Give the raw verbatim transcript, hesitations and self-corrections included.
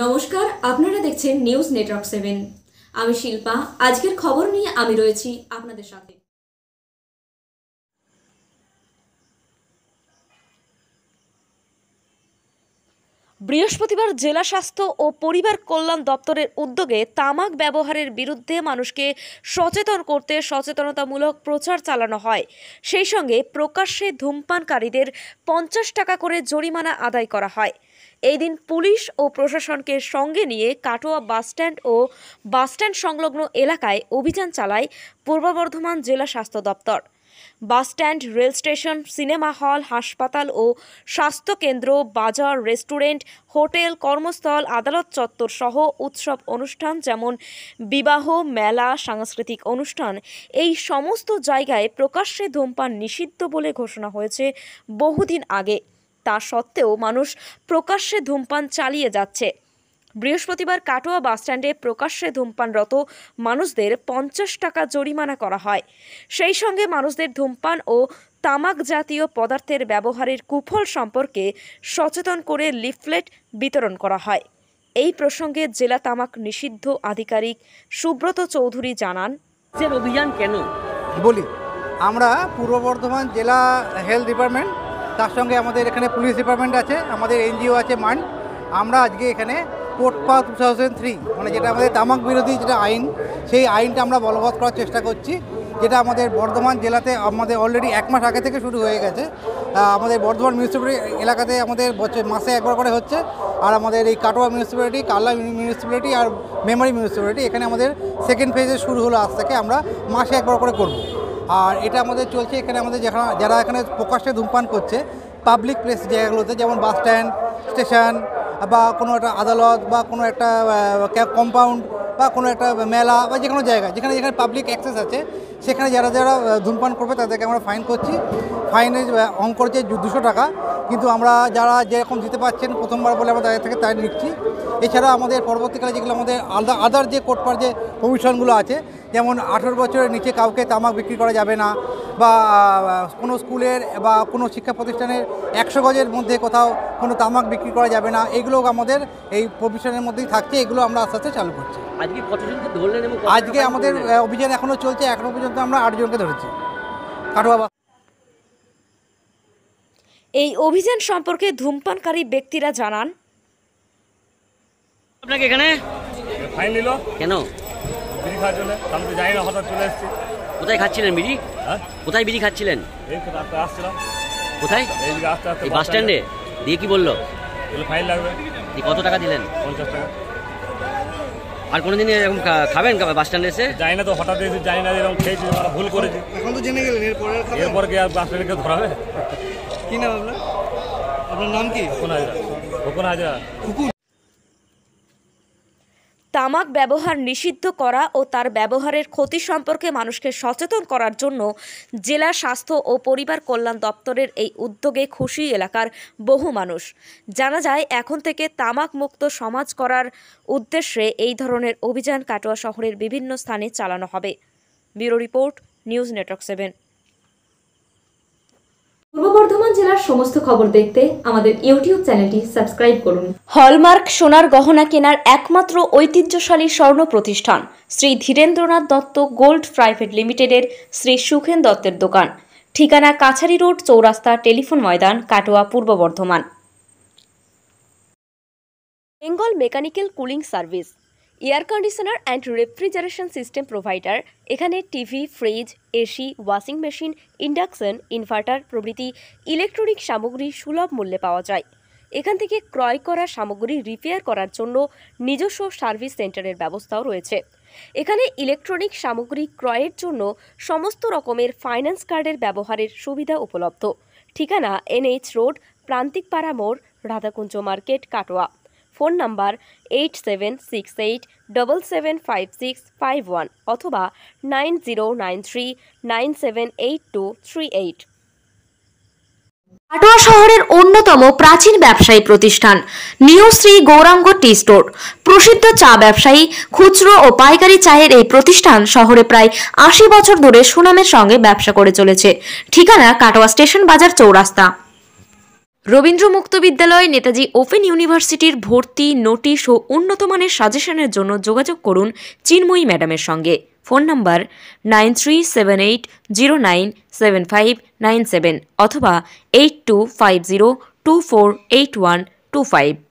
নমস্কার, আপনারা দেখছেন নিউজ নেটওয়ার্ক সেভেন। আমি শিল্পা। আজকের খবর নিয়ে আমি রয়েছি আপনাদের সাথে। বৃহস্পতিবার জেলা স্বাস্থ্য ও পরিবার কল্যাণ দপ্তরের উদ্যোগে তামাক ব্যবহারের বিরুদ্ধে মানুষকে সচেতন করতে সচেতনতামূলক প্রচার চালানো হয়। সেই সঙ্গে প্রকাশ্যে ধূমপানকারীদের পঞ্চাশ টাকা করে জরিমানা আদায় করা হয়। এই দিন পুলিশ ও প্রশাসনকে সঙ্গে নিয়ে কাটোয়া বাসস্ট্যান্ড ও বাসস্ট্যান্ড সংলগ্ন এলাকায় অভিযান চালায় পূর্ব বর্ধমান জেলা স্বাস্থ্য দপ্তর। Bus stand, rail station, cinema hall, হাসপাতাল ও স্বাস্থ্যকেন্দ্র, বাজার, রেস্টুরেন্ট, হোটেল, কর্মস্থল, আদালত চত্বর সহ উৎসব অনুষ্ঠান যেমন বিবাহ, মেলা, সাংস্কৃতিক অনুষ্ঠান, এই সমস্ত জায়গায় প্রকাশ্যে ধূমপান নিষিদ্ধ বলে ঘোষণা হয়েছে বহুদিন আগে। তা সত্ত্বেও মানুষ প্রকাশ্যে ধূমপান চালিয়ে যাচ্ছে। বৃহস্পতিবার কাটোয়া বাসস্ট্যান্ডে প্রকাশ্যে ধূমপানরত মানুষদের পঞ্চাশ টাকা জরিমানা করা হয়। সেই সঙ্গে মানুষদের ধূমপান ও তামাক জাতীয় পদার্থের ব্যবহারের কুফল সম্পর্কে সচেতন করে লিফলেট বিতরণ করা হয়। এই প্রসঙ্গে জেলা তামাক নিষিদ্ধ আধিকারিক সুব্রত চৌধুরী জানান, যে অভিযান কেন বলি, আমরা পূর্ব বর্ধমান জেলা হেলথ ডিপার্টমেন্ট, তার সঙ্গে আমাদের এখানে পুলিশ ডিপার্টমেন্ট আছে, আমাদের এনজিও আছে মান। আমরা আজকে এখানে কোটপা টু থাউজেন্ড থ্রি মানে যেটা আমাদের তামাক বিরোধী যেটা আইন, সেই আইনটা আমরা বলবৎ করার চেষ্টা করছি, যেটা আমাদের বর্ধমান জেলাতে আমাদের অলরেডি এক মাস আগে থেকে শুরু হয়ে গেছে। আমাদের বর্ধমান মিউনিসিপ্যালিটি এলাকাতে আমাদের বছর মাসে একবার করে হচ্ছে, আর আমাদের এই কাটোয়া মিউনিসিপ্যালিটি, কাল্যান মিউনিসিপ্যালিটি আর মেমারি মিউনিসিপ্যালিটি এখানে আমাদের সেকেন্ড ফেজে শুরু হলো। আজ থেকে আমরা মাসে একবার করে করব। আর এটা আমাদের চলছে এখানে আমাদের যারা এখানে প্রকাশ্যে ধূমপান করছে পাবলিক প্লেস জায়গাগুলোতে, যেমন বাস স্ট্যান্ড, স্টেশন বা কোনো একটা আদালত বা কোনো একটা কম্পাউন্ড বা কোনো একটা মেলা বা যে কোনো জায়গা যেখানে যেখানে পাবলিক অ্যাক্সেস আছে, সেখানে যারা যারা ধূমপান করবে তাদেরকে আমরা ফাইন করছি। ফাইনের অঙ্ক হচ্ছে দুশো টাকা, কিন্তু আমরা যারা যেরকম দিতে পারছেন প্রথমবার বলে আমরা তাদের থেকে তাই নিচ্ছি। এছাড়া আমাদের পরবর্তীকালে যেগুলো আমাদের আলাদা আদার যে কোটপার যে প্রভিশনগুলো আছে, যেমন আঠেরো বছরের নিচে কাউকে তামাক বিক্রি করা যাবে না, বা কোনো স্কুলের বা কোনো শিক্ষা প্রতিষ্ঠানের একশো গজের মধ্যে কোথাও কোনো তামাক বিক্রি করা যাবে না, এগুলো আমাদের এই প্রভিশনের মধ্যেই থাকছে। এগুলো আমরা আস্তে আস্তে চালু করছি। আজকে কতজনকে ধরলেন? এবং আজকে আমাদের অভিযান এখনও চলছে, এখনো পর্যন্ত আমরা আটজনকে ধরেছি কাটোয়া। এই অভিযান সম্পর্কে ধূমপানকারী ব্যক্তিরা জানান, আপনাকে এখানে ফাইন নিল কেন? বিড়ি খাওয়ার জন্য। আমি তো জানি না, হঠাৎ চলে এসেছি। কোথায় খাচ্ছিলেন বিড়ি? হ্যাঁ, কোথায় বিড়ি খাচ্ছিলেন? এই তো রাস্তা আসছিলাম। কোথায়? এইদিকে আস্তে আস্তে বাস স্ট্যান্ডে। দিয়ে কি বললো? ফাইন লাগবে। কত টাকা দিলেন? পঞ্চাশ টাকা। আর কোনোদিন এরকম খাবেন বাস স্ট্যান্ডে এসে? জানি না তো, হঠাৎ এসে জানি না এরকম খেয়েছি, আমরা ভুল করেছি। এখন তো জেনে গেলেন, এরপরে এরপর কি আর বাস স্ট্যান্ডে ধরাবে? কি নাম আপনার? আপনার নাম কি? খোকন হাজরা। খোকন হাজরা। তামাক ব্যবহার নিষিদ্ধ করা ও তার ব্যবহারের ক্ষতি সম্পর্কে মানুষকে সচেতন করার জন্য জেলা স্বাস্থ্য ও পরিবার কল্যাণ দপ্তরের এই উদ্যোগে খুশি এলাকার বহু মানুষ। জানা যায়, এখন থেকে তামাক মুক্ত সমাজ করার উদ্দেশ্যে এই ধরনের অভিযান কাটোয়া শহরের বিভিন্ন স্থানে চালানো হবে। Bureau report, news network seven. Purba Bardhaman জেলার সমস্ত খবর দেখতে আমাদের ইউটিউব চ্যানেলটি সাবস্ক্রাইব করুন। হলমার্ক সোনার গহনা কেনার একমাত্র ঐতিহ্যশালী স্বর্ণ প্রতিষ্ঠান শ্রী ধীরেন্দ্রনাথ দত্ত গোল্ড প্রাইভেট লিমিটেডের শ্রী সুখেন দত্তের দোকান। ঠিকানা কাছারি রোড, চৌরাস্তা, telephone Maidan, Katwa, Purba Bardhaman. Bengal mechanical cooling service, air conditioner and refrigeration system provider. এখানে TV, fridge, AC, washing machine, induction, inverter প্রভৃতি ইলেকট্রনিক সামগ্রী সুলভ মূল্যে পাওয়া যায়। এখান থেকে ক্রয় করা সামগ্রী রিপেয়ার করার জন্য নিজস্ব সার্ভিস সেন্টারের ব্যবস্থাও রয়েছে। এখানে ইলেকট্রনিক সামগ্রী ক্রয়ের জন্য সমস্ত রকমের ফাইন্যান্স কার্ডের ব্যবহারের সুবিধা উপলব্ধ। ঠিকানা এনএইচ রোড, প্রান্তিকপাড়া মোড়, Radhakunja market, Katwa. Phone number eight seven six eight double seven five six five one অথবা nine zero nine three nine seven eight two three eight. Katwa শহরের অন্যতম প্রাচীন ব্যবসায়ী প্রতিষ্ঠান নিয়ে শ্রী গৌরাঙ্গ টি স্টোর। প্রসিদ্ধ চা ব্যবসায়ী, খুচরো ও পাইকারি চায়ের এই প্রতিষ্ঠান শহরে প্রায় আশি বছর ধরে সুনামের সঙ্গে ব্যবসা করে চলেছে। ঠিকানা কাটোয়া স্টেশন বাজার, চৌরাস্তা। রবীন্দ্র মুক্ত বিদ্যালয়, নেতাজি ওপেন ইউনিভার্সিটির ভর্তি, নোটিশ ও উন্নত মানের সাজেশনের জন্য যোগাযোগ করুন চিন্ময়ী ম্যাডামের সঙ্গে। Phone number nine three seven eight zero nine seven five nine seven অথবা eight two five zero two four eight one two five.